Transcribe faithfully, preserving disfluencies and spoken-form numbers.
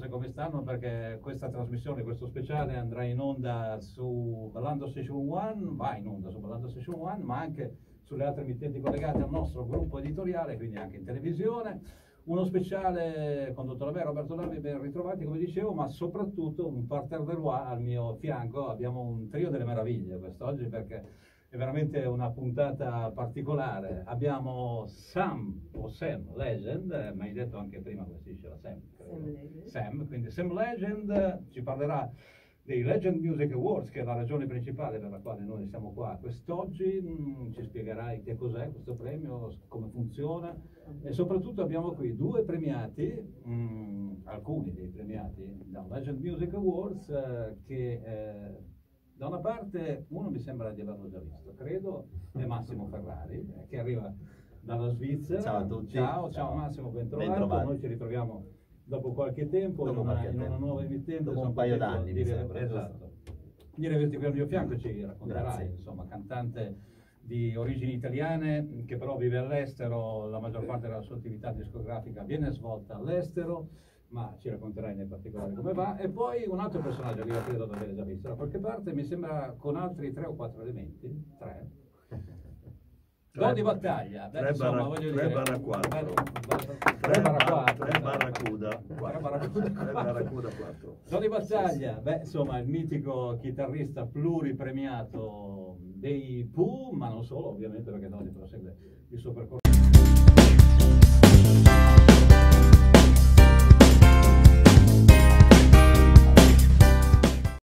cose come stanno, perché questa trasmissione, questo speciale andrà in onda su Ballando Station One, va in onda su Ballando Station One, ma anche sulle altre emittenti collegate al nostro gruppo editoriale, quindi anche in televisione. Uno speciale condotto da me, Roberto Dammi, ben ritrovati come dicevo, ma soprattutto un parterre de roi al mio fianco. Abbiamo un trio delle meraviglie quest'oggi, perché è veramente una puntata particolare. Abbiamo Sam, o Sam Legend, ma hai detto anche prima come si diceva Sam, Sam Legend. Sam, quindi Sam Legend ci parlerà dei Legend Music Awards, che è la ragione principale per la quale noi siamo qua quest'oggi. Mm, ci spiegherai che cos'è questo premio, come funziona, e soprattutto abbiamo qui due premiati, mm, alcuni dei premiati da Legend Music Awards, eh, che eh, da una parte uno mi sembra di averlo già visto, credo, è Massimo Ferrari, eh, che arriva dalla Svizzera. Ciao a tutti. Ciao, ciao, Ciao. Massimo, ben trovato. Ben trovato. Noi ci ritroviamo dopo qualche tempo, Dopo in, una, qualche in una tempo. nuova emittente. Dopo sono un paio contento d'anni, di mi dire- sembra, Esatto. Di averti qui al mio fianco, ci racconterai, Grazie. insomma, cantante di origini italiane che però vive all'estero, la maggior parte della sua attività discografica viene svolta all'estero, ma ci racconterai nei particolari come va. E poi un altro personaggio che io credo di aver già visto da qualche parte, mi sembra con altri tre o quattro elementi, tre. Don di battaglia, beh, tre insomma, barra- voglio tre dire, barra quattro. bello- bello- tre tre barra quattro, tre barracuda Tre quattro. barracuda Tre barracuda quattro. Don di battaglia, beh, insomma, il mitico chitarrista pluripremiato dei Pooh, ma non solo, ovviamente, perché Donny prosegue il suo percorso.